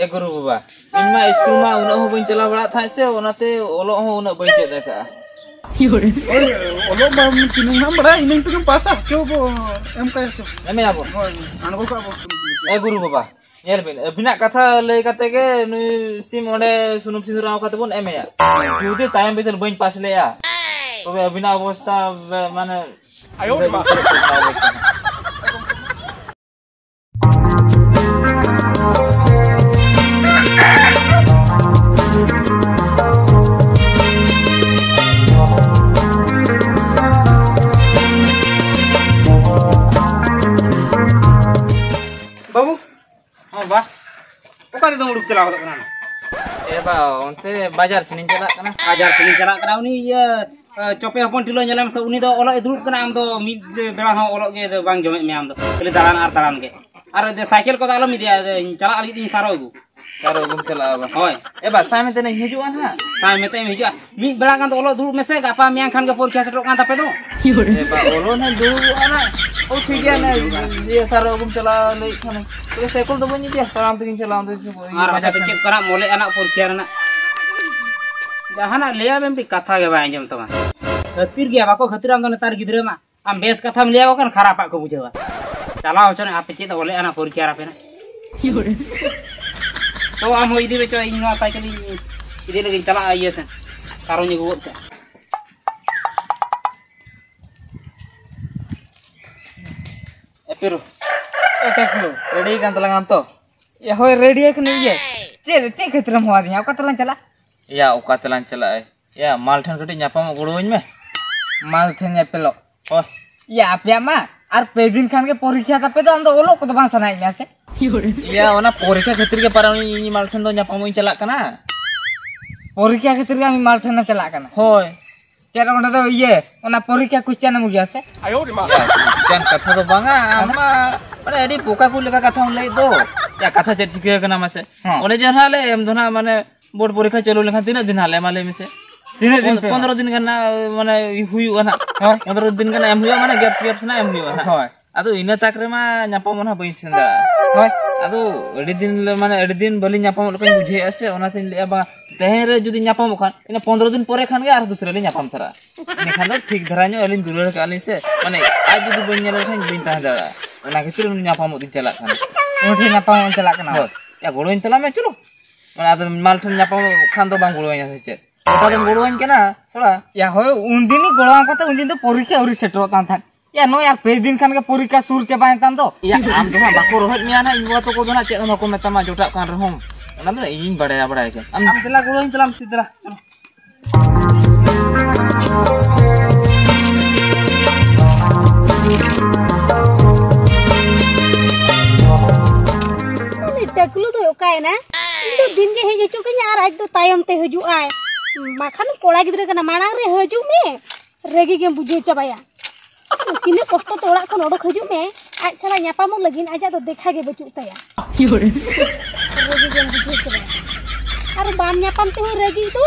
गुरु बाबा इन मा स्कूल मा उना हो बइन चला बड़ा था से ओनाते ओलो हो उना बइन चेद का ओलो बा किनु हम बड़ा इन तो पासा क्यों बो एम का क्यों एमे आबो अनको का बो गुरु बाबा नेल बिन अबिना कथा लय कते के नुई सिम ओडे सुनुम सिंदूर आव कते बोन एमे या जुदि टाइम बिदल बइन पास ले या तबे अबिना अवस्था माने आयो बा बाबू हां बा ओका दे उड़ुक चला होता ए बा ओनते बाजार सिनिन चला कना बाजार से चला करा उनी ये चोपे हपन टिलो नेलम से उनी दो ओलो दुड़ुब कना आम दो मिद बेला हो ओलो गे बांग जमे मे आम दो खाली दालान आर तारान गे आर दे साइकिल को दालो मिदिया चला आली दी सारो गु सारो गुम चला बा होय ए बा सामे तने हिजुआ ना साय मेते हिजुआ मिद बेला कान ओलो दुड़ुब में से गापा मियां खान के परीक्षा सेटो कान तापे दो ए बा ओलो ने दु आना ओ ठीक है ना ये सारो गुम चला ले खाने तो साइकिल तो बनी दिया ताराम तकिन चला तो आर बाजार से करा मोले आना परीक्षा रना जहाना लेया बेम भी कथा गे बाय अंजम तमा खतिर गया बाको खतिर आम नेतार गिद्रे मा आम बेस कथा में लिया कन खराब को बुझेवा चला हो चने आपे चेत बोले आना परीक्षा रापे ना तो आम इदी बेचो इन साइकिल इदी लगे चला आइए से कारो नि गोत एपिरो रेडी kan telangan to ya hoy ready ek ni ye चे खतरम हुआ दिया का तलन चला या ओका चलान चला या माल ठन कटी न्यापा म गोड़ोइन में माल थे ने पेलो ओ या आपया मा आर पे दिन खान के परीक्षा तापे तो हम तो ओलो को तो बांग सनाई में से या ओना परीक्षा खातिर के पारानी माल ठन दो न्यापा मोइन चला कना परीक्षा खातिर के हम माल थे न चला कना होय चेरा ओना तो ये ओना परीक्षा क्वेश्चन हम गया से या चन कथा तो बांगा आमा माने एडी पोका को लेका कथा लई दो या कथा चेत चिके कना मासे ओने जन हाले एम धना माने बोर्ड परीक्षा चलो लेखा तीन दिन हाले माले में से 15 दिन गना माने हुयु ना 15 दिन गना एम हुयु माने गैप्स ना एम हुयु ना होय अदो इना ताकरे मा न्यापा मना बइन सेंदा होय अदो एडी दिन माने एडी दिन बलि न्यापा लकन बुझे आसे ओना तीन ले बा तेहे रे जुदी न्यापा मखान इना 15 दिन परे खान गे आर दूसरे ले न्यापा थरा इने खान ठीक धरा न्यो अलिन दुलर का अलिन से माने आज जुदी बइन नेला खान बइन ता दा ओना खातिर न्यापा मो दिन चला खान उठे न्यापा चला कना हो या गोड़ोइन तला में चलो माने अदो माल ठन न्यापा खान तो बांग गोड़ोइन से ओटा दम गोड़ोइन केना थोड़ा या होय उन दिन ही गोळा कते उन दिन तो परीक्षा उरी सेटो तान था या नो यार पे दिन खान के परीक्षा सुर चबाय तान तो या आम तो बाको रोहत मिया ना इनवा तो को दोना चेत मको मेतमा जोटा कान रहम ओना दो इन बड़ाया के हम तला गोळोइन तलाम सिदरा चलो टकलू तो ओकाय ना इन तो दिन के हेजु चुके यार आज तो तायम ते हजु आय माखन कोड़ा गिद्रे कना माणांग रे हजु में रेगी के बुझे चबाया किने कष्ट तो ओड़ा खन ओडक हजु में आज सारा न्यापामो लगिन आजा तो देखा गे बचु तया रेगी के बुझे चबाया अरे बाम न्यापाम ते हो रेगी तो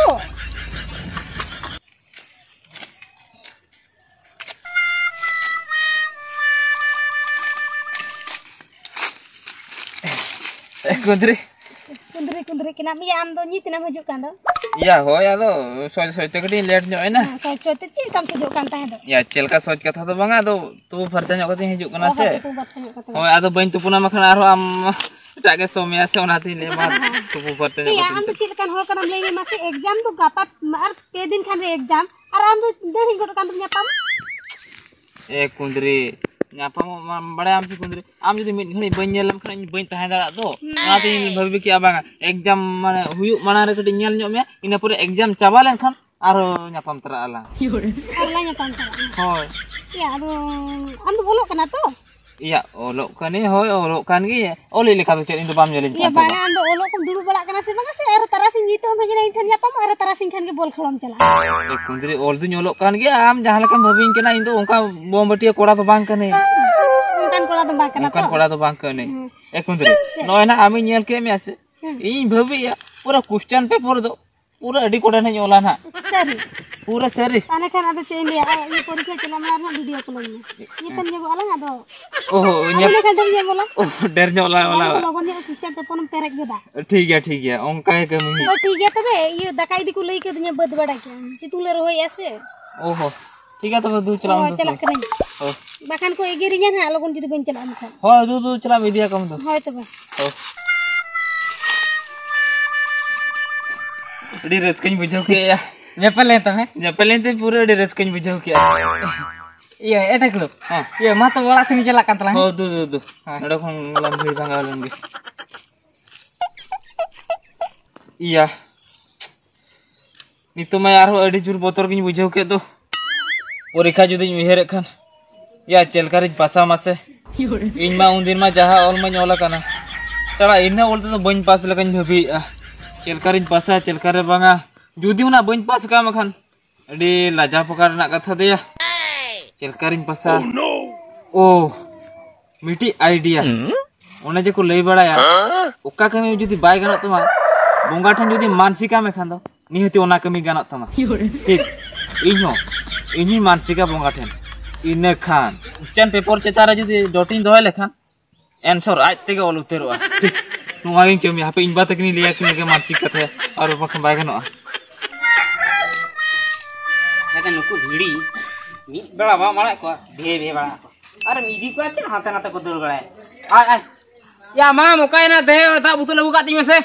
कुंदरी के नाम या आम दो नी तिना हजु कान दो या हो या दो सोच ते कटी लेट नो ना सोच ते ची काम से जो कान ता दो या चेलका सोच कथा तो बांगा दो तू फरचा नो कती हजु कना से हो आदो बइन तुपुना मखन आरो आम टागे सोमिया से ओनाती ले मा तुपु फरचा नो या आम तो ची कान हो कान ले मासे एग्जाम तो गापा मार पे दिन खान रे एग्जाम और आम तो दही गोट कान तुम न्यापाम ए कुंदरी न्यापाम बड़े आम से कुंदरी आम जदी मिड घणी बइन नेलम खन बइन ताहे दाड़ा दो ओनाते भाबी कि आबांगा एग्जाम माने हुयु माना रे कटी नेल न्यो मे इना पुरे एग्जाम चाबा लेन खन आरो न्यापाम तरा आला आला न्यापाम तरा होय या आम तो बोलो कना तो या ओलो कने होय ओलो कान गे ओले लेखा तो चेत इन तो बाम जलिन या बांगा आम तो ओलो को दुड़ु बड़ा कना से बांगा से अरे तरासिन जी तो भेजना इठन न्यापाम अरे तरासिन खान के बोल खड़म चला ए कुंदरी ओल दुन ओलो कान गे आम जहां लेकन भाबिन केना इन तो ओंका बोमबटिया कोड़ा तो बांग कने कान कोड़ा तो बांग कना ओंकान कोड़ा तो बांग कने ए कुंदरी नय ना आमी नेल के मे आसे इन भाबी पूरा क्वेश्चन पेपर दो पूरा अड़ी कोडन है ओला ना सरी पूरा सरी ताने खान ada cek ini ये परीक्षा चला मारना वीडियो कॉल में ये kan ये बोला nggak tuh ओहो ini kan dia बोला ओह डर ओला ओला लोगों ने किस्सा तेपन पेरेक गदा ठीक है ओंका है कमी ओ ठीक है तबे ये दकाई दी को लई के दुनिया बद बड़ा के सितुले रोय ऐसे ओहो ठीक है तो दू चला चला करें ओ बाखान को एगेरिnya ना लोगन जुदी बन चला मखा हो दू चला मीडिया कम तो होय तबे ओ अड़ी रसकन बुझाव के या Nyepelin tame. nyapelin te पूरा अड़ी रसकन बुझाव के Iya, etak lu. Iya, mah tuh bola sini celakan telah. हो दू ada kon lam bhi bangga lagi iya nitu ma यार अड़ी जुर बोतर किन बुझाव के तो परीक्षा जुदी उहेर खान या चेलकारिज पासा मासे इन मा उन दिन मा जहा ऑल मा ओला कना सड़ा इन्ना ओलते तो बन पास लकन भाभी चेलकारिज पासा चेलकारे बांगा जुदी उना बन पास का मखान अड़ी लाजा पकार ना कथा देया चेलकारिज पासा ओ मिटी आइडिया ओने जे को लई बड़ाया ओका कमी जुदी बाय गनो तमा बोंगा ठन जुदी मानसिका में खान दो निहति ओना कमी गनो तमा ठीक इन्ही मानसिका बोंगा ठन इन खान उच्चन पेपर चेतारा जुदी डॉटिंग दोय लेखान आंसर आज तेगे ऑल उतरवा ठीक नुआ गिन कमी हापे इन बात कनी लिया कि के मानसिक कथे और बखन बाय गनो लेकिन नुकु भिड़ी मी बड़ा बा माने को भे बड़ा को अरे मीदी को चल हाथ नाते को दूर गड़ाय आ या मा मुकाय ना दे ता बुतु लगु काती में से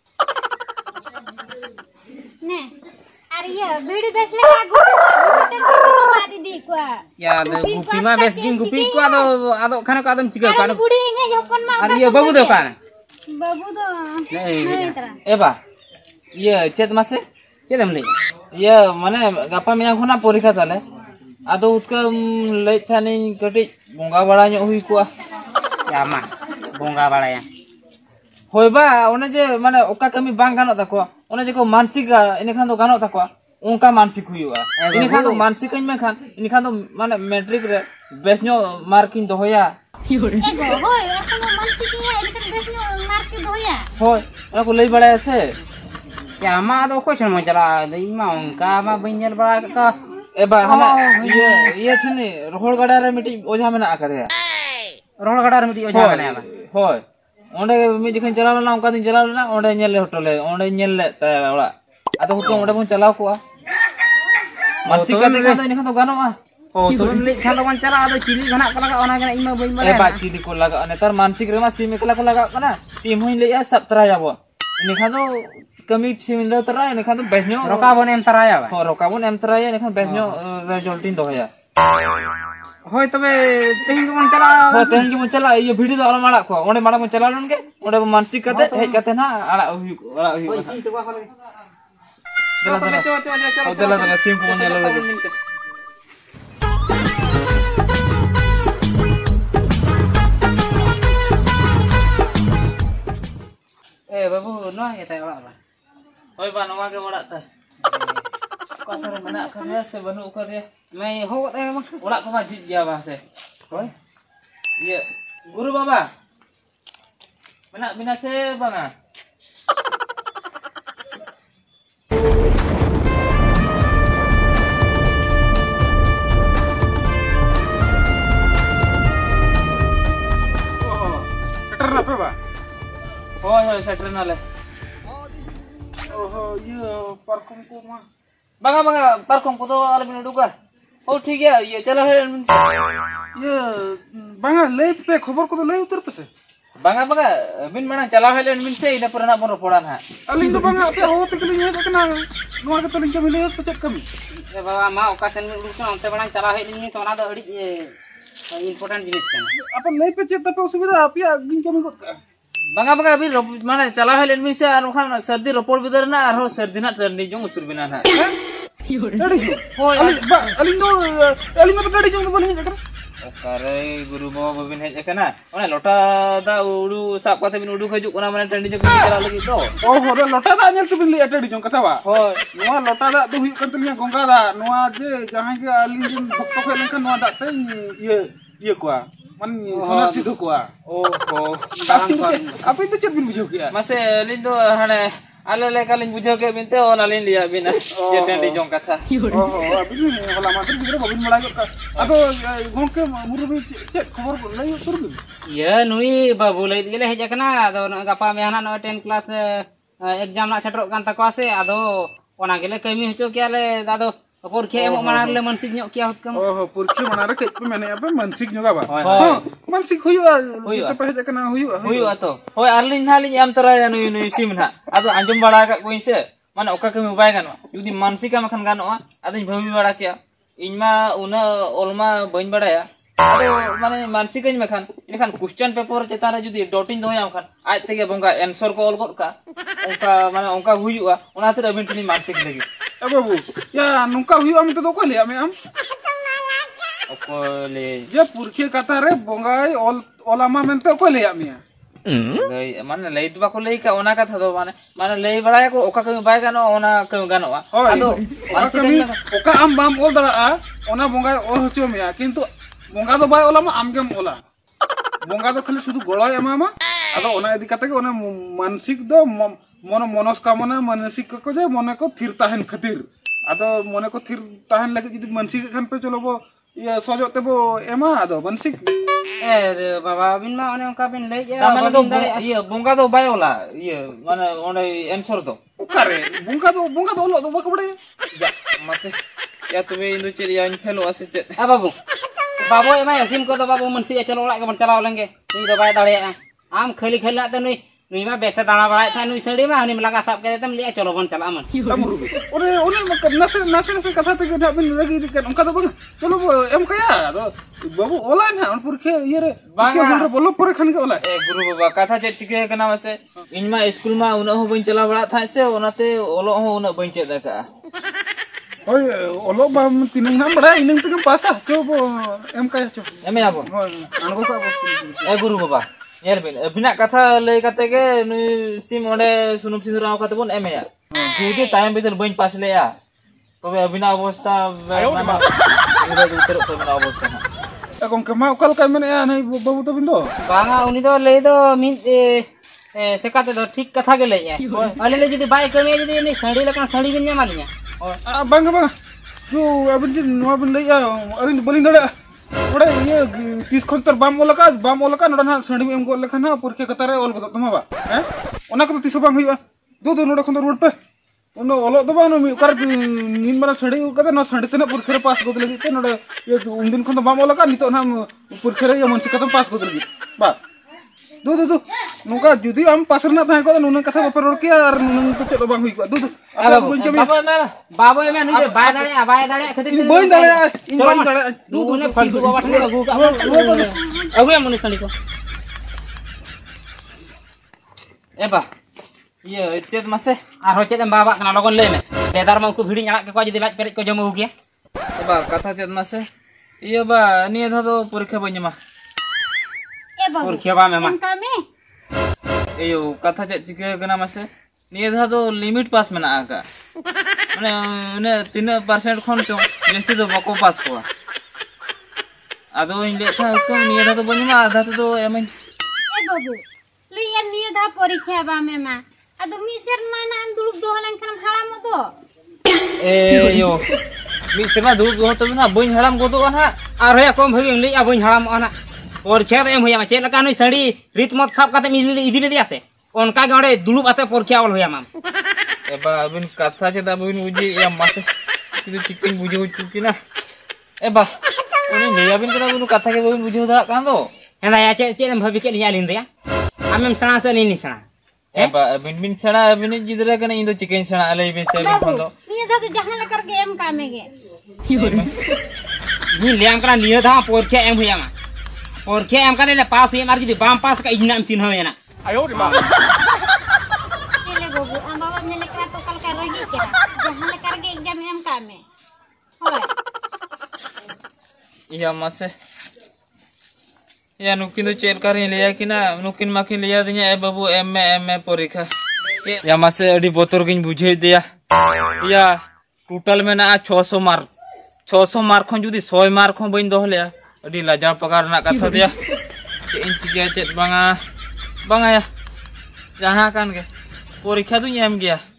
ने अरे ये वीडियो बेस लगा गुटे मारी दी को या गुपी मा बेस गिन गुपी को आदो खाने को आदम चिका कान बुढ़ी इंगे जोपन मा अरे ये बाबू दो कान बाबू तो नहीं तरह ए बा ये चेत मासे चलम ले ये माने गापा मिया खुना परीक्षा ताले आदो उतका लई थानी कटी बोंगा बड़ा ᱧᱚᱜ हुई को या मा बोंगा बड़ाया होय बा ओने जे माने ओका कमी बांग गानो ताको ओने जे को मानसिक इने खान दो गानो ताको उनका मानसिक हुईवा इने खान दो मानसिक में खान इने खान दो माने मैट्रिक रे बेसño मार्किंग दोया एगो होय अपन मानसिक या इनकन बेसño मार्क दोया होय ओना को लई बड़ा से या मा दो को छन म चला दई मा उनका मा बइनल बड़ा का ए बा हना ये छने रोहड़ गडा रे मिटी ओझा में ना करे रोड गडा रे मिटी ओझा बने होय ओंडे मी जखन चलाव ना उनका दिन चलाव ना ओंडे नेल होटले ओंडे नेल ले ता ओड़ा आदो हुतो ओंडे बन चलाव को मानसिक का देखा तो इनखान तो गानो ओ तो ले खान दो बन चला आदो चिली घना को लगा ओना गना इमा बइन ए बा चिली को लगा नेतार मानसिक रे मा सिम एकला को लगा कना सिम होई ले या सप्तरा जाबो इनखान तो कमी सिम ले तरा इनखान तो बेसño रोका बन एम तराया बा हो रोका बन एम तरा इनखान बेसño रिजल्टिंग दोया होय तबे तेहिं को बन चला हो तेहिं के मन चला ये वीडियो तो अलमाड़ा को ओंडे माड़ा मन चला लनगे ओंडे मानसिक कते हेज कते ना आड़ा हुई चला सिम को नेला लगे ए बाबू नो हे ताय ओड़ा बा होय बा नवा के ओड़ा ता कसरे मना करे से बनु करे मैं हो ताय मा ओड़ा को मा जीत गया बा से होय ये गुरु बाबा मना बिना से बांगा Seटर na pe ba? होय सेटर नाले Oh, iya parkom ko ma. बांगा पारकम को तो आले बिन डुका ओ ठीक है ये चला है Iya, banga lay pe खबर ko lay utar pe se. बांगा बिन मना चला है बिन से इना पुराना बन रोपड़ा ना Aling do banga pe ho te kali ngai kana. Noa ka taling kami lay pe chat kami. ए बाबा मा ओकासन में उड़सन onte बड़ा चला है नि सोना दो अड़ी इंपोर्टेंट जिनिस कना Apa lay pe chat tapi usubida apia gin kami got ka. बांगा अभी माने चला है बिन से आर खान सर्दी रोपड़ बिदर ना आरो सर्दी ना टर्नी जो उसुर बिना ना Dadi jo. Hoy aling do aling ma dadi jo bol hin jakar. ओकारे Guru Baba bin hedge कना ओने लोटा दा उडू साप कते बिन उडू खजु कोना माने टंडी जो चला लगी तो Oh, hore lota da anyal tu bin li dadi jo kata ba. Hoy, noa lota da do hui kan tunya gongga da. Noa je jahan ke aling din bokto ke lengkan noa da te ye kwa. Man sonar sidhu kwa. ओहो Apa itu chat bin bujau kia? मासे लिंदो हने ale leka lin bujo ke binte ona lin liya bina jeten di jong katha oh abin hola mater gidre babin mulai ka ado gongke murubi cek khobor lay turbi Ya nui babu lay gele heja kana ado gapa mehana no 10 class exam na setrok kan takwa se ado ona gele kami hocho kya le ado porkhe emok manar le mansik nyok kya hut kam oh purkhe manare ke mene apa mansik nyoga ba mansik huyua kita pe heja kana huyua huyu ato hoi arlin halin am tara ya nui nui sim na ado anjum bada ka koin se mana oka kami bai gano judi mansika makan gano ado bhabi bada kya inma una olma bain bada ya ado mane mansika nya makan ini kan question paper cetara judi dotin doya kan aj tege bonga answer ko ol got ka onka mana onka huyua ona te abin tini mansik lagi babu ya nungka huyua am to ko le am okole je purkhe kata re bongai olama mente ko le am ya lei mana lei tu bako lei ka ona katha do mana lei bada ko oka kami bai gano ona kami gano ado oka am bam ol dara ona bongai ol hocho me kintu bonga do bai olama am gem ola bonga do khali sudu golay ama ado ona edi kata ke ona mansik do monoskamana मानसिक को जे मने को थिर ताहन खातिर आदो मने को थिर ताहन लगे जदि मानसिक खान पे चलो बो ये सजोते बो एमा आदो मानसिक बाबा बिन मा ओने ओका बिन ले तामाने तो ये बोंगा दो बायोला ये माने ओने आंसर दो ओकारे बोंगा दो लो दो बक बड़े या मासे या तुम्हें इंदु चेरी या फेलो आसे चे बाबू एमा सिम को तो बाबू मानसिक चलो ओला के बन चलाव लेंगे नी दो बाय दाड़े आम खाली खाली त नुई नुई मा बेसे दाना बड़ाय था नुई सड़ी मा हनी लगा साब के तम ले चलो बन चला मन ओने नसे कथा ते के बिन लगी दिकन उनका तो चलो एम कया बाबू ओला ना उनपुर के ये रे बांगा हमरे बोलो परे खन के ओला ए गुरु बाबा कथा चे चिके कना मासे इनमा स्कूल मा उना हो बन चला बड़ा था से ओनाते ओलो हो उना बन चे दका ओय ओलो बा तिनंग नाम बड़ा इनंग तक पासा तो एम कया चो एमे आबो अनगो का ए गुरु बाबा यार बिन अबिना कथा ले कते के नुई सिम ओडे सुनुम सिंदुरा कते बोन एमे या जुदी टाइम बिदल बइन पास ले या तबे अबिना अवस्था माना इदा उतर तो बिना अवस्था ना कोन कमा ओकल का मेने या नहीं बाबू तो बिंदो बांगा उनी तो ले दो मिन सेकाते दो ठीक कथा के ले या अले ले जदी बाय कमे जदी नि सड़ी लका सड़ी बिन मालिया बांगा जो अबिन जी नो बिन ले या अरिन बोलिंग दड़े ओडे ये 30 खंतर बाम ओलका नोडा ना सड़ी एम को लेखा ना पुरके कतारे ओल गदो तमा बा हैं ओना को 30 बांग हुआ दो नोडा खंतर रोड पे उनो ओलो दो बानो मी कर नीन बरा सड़ी कदे ना सड़ी तने पुरखे पास गदो लगी ते नोडे ये उन खंतर बाम ओलका नितो ना पुरखे ये मनसी कतम पास गदो लगी बा दो नुका जुदी हम पासर ना थाय को नुन कथा बापर रोड के और नुन को चेतो बांग हुई दो बाबू एमे नुई बाय दाड़े खती बइन दाड़े दू ने फालतू बाबा ठने लगू का अगु मने सनी को एबा ये चेत मासे आ हो चेत बाबा कना लगन ले में बेदार मा को भिड़ी अड़ा के को जदी लाज पेरेज को जमो गया एबा कथा चेत मासे ये बा निये धा दो परीक्षा बइमा ए बाबू परीक्षा बा में कामे एयो कथा चेत चिके कना मासे निये धा दो लिमिट पास मेना आका माने 3% खन चो जस्ती तो बको पास को आदो इन ले था को निये धा दो बइमा आधा तो एम ए बाबू ले या निये धा परीक्षा बा में मा आदो मिसर माना हम दुलुक दो हलन खन हाड़ा मो दो ए यो मी सेमा दुलुक दो तो ना बइन हराम गोदो ना आ रे कम भगी ले आ बइन हराम आना और खेत एम होया चे लका नुई सड़ी रीत मत साब काते इदी ले दिया से उनका गड़े दुलुप आते परीक्षा ओल होया माम एबा अबिन कथा चे दा बइन बुझी या मासे किदु चिकन बुझो चुकिना एबा उनी ले अबिन कना बुनु कथा के बइन बुझो दा कान दो हेना या चे एम भभी के लिया लिन दिया आमेम सना से नी सना एबा बिन सना अबिन जिदरा कना इंदो चिकन सना अले बे से बिन खंदो निये धा तो जहां ले करके एम कामे गे नी ले कना निये धा परीक्षा एम होया मा परीक्षा एम का ले पास हुई मार जदी बाम पास का इनाम चिन्ह होया ना आयो रे मां चले बाबू हम बाबा ने लेकरा तो कल का रोगी के जहां ले करके एग्जाम एम कामे होय या मासे या नुकिन दो चेल कर लिया कि ना नुकिन माकिन लिया दिया ए बाबू एम ए परीक्षा या मासे अडी बोतर गिन बुझे दिया या टोटल में ना 600 मार्क खन जुदी 100 मार्क खन बइन दो लिया अडी लाजा पगार ना कथा दिया चे इन चिकिया चेत बांगा या जहां कान के परीक्षा दुኝ एम गया